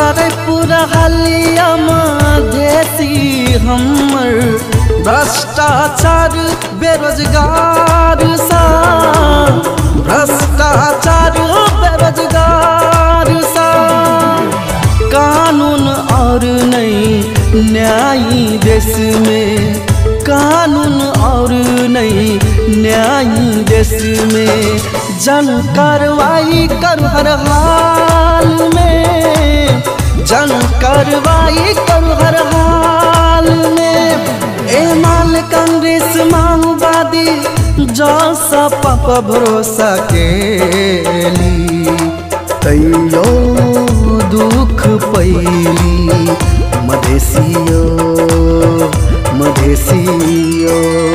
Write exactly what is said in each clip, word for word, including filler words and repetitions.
तारे पूरा हलिया मधेसी हमर भ्रष्टाचार बेरोजगार सा भ्रष्टाचार बेरोजगार सा कानून और नहीं न्याय देश में कानून और नहीं न्याय देश में जन कार्रवाई कर हर हाल में जन कार्रवाई कर हर हाल में ए माल कांग्रेस माओवादी जो सपा भरोसा केली तैयो दुख पैली मधेसियो मधेसियो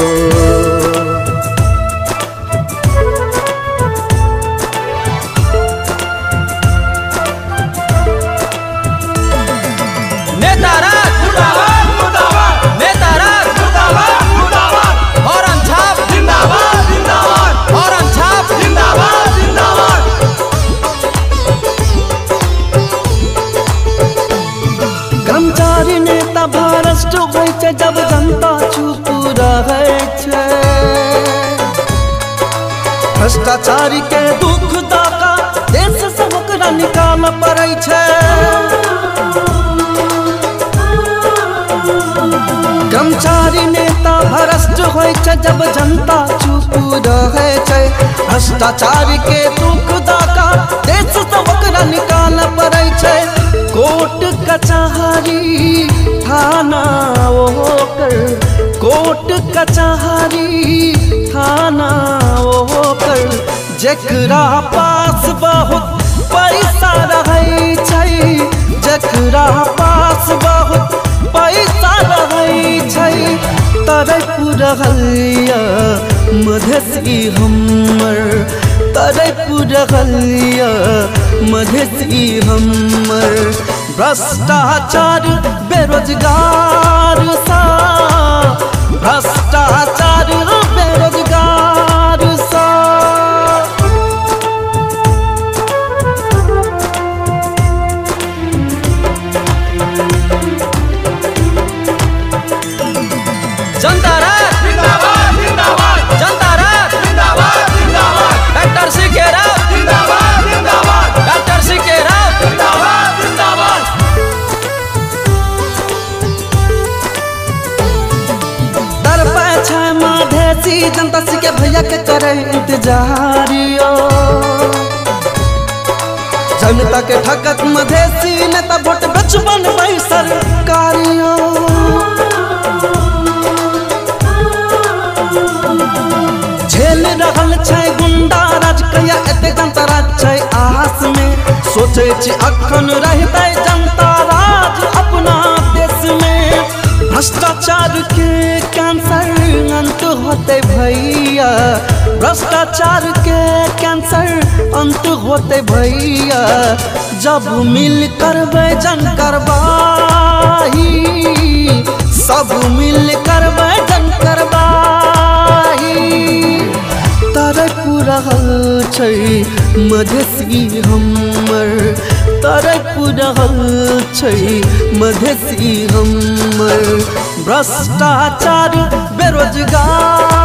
कर्मचारी नेता भ्रष्ट होइ छै जब जनता चुप रहै छै भ्रष्टाचारी के दुख दाका देश से ओकरा निकाल पड़ै छै कर्मचारी नेता भ्रष्ट होइ छै जब जनता चुप रहै छै भ्रष्टाचारी के दुख दाका देश से ओकरा निकाल पड़ै छै कोर्ट कचहरी थाना ओकर कोर्ट कचहरी थाना ओकर जेकरा पास बहुत पैसा रहै छै जेकरा पास बहुत पैसा रहै छै तरफ रहलिया मधेसी हमर तरफ रहलिया मधेसी हमर भ्रष्टाचार बेरोजगार सा भ्रष्टाचार बेरोजगार सा जनता राज जिंदाबाद जिंदाबाद जनता राज जिंदाबाद जिंदाबाद डॉक्टर सी के राव जिंदाबाद जिंदाबाद डॉक्टर सी के राव जिंदाबाद जिंदाबाद दर पे छै मधेसी जनता सी के भैया के करे इंतजारियो जनता के ठकत मधेसी नेता वोट बचपन में सरकारियो झेल रहल छै गुंडा राज कहिया एते जनता राज छै आस में सोचे छी अखन रहते जनता राज अपना देश में भ्रष्टाचार के कैंसर अंत होते भैया भ्रष्टाचार के कैंसर अंत होते भैया जब मिल करबै जन करवाही सब मिल करबै जन करवाही तरफ रहल छै मधेसी हमर तरफ रहल छै मधेसी हमर भ्रष्टाचार बेरोजगार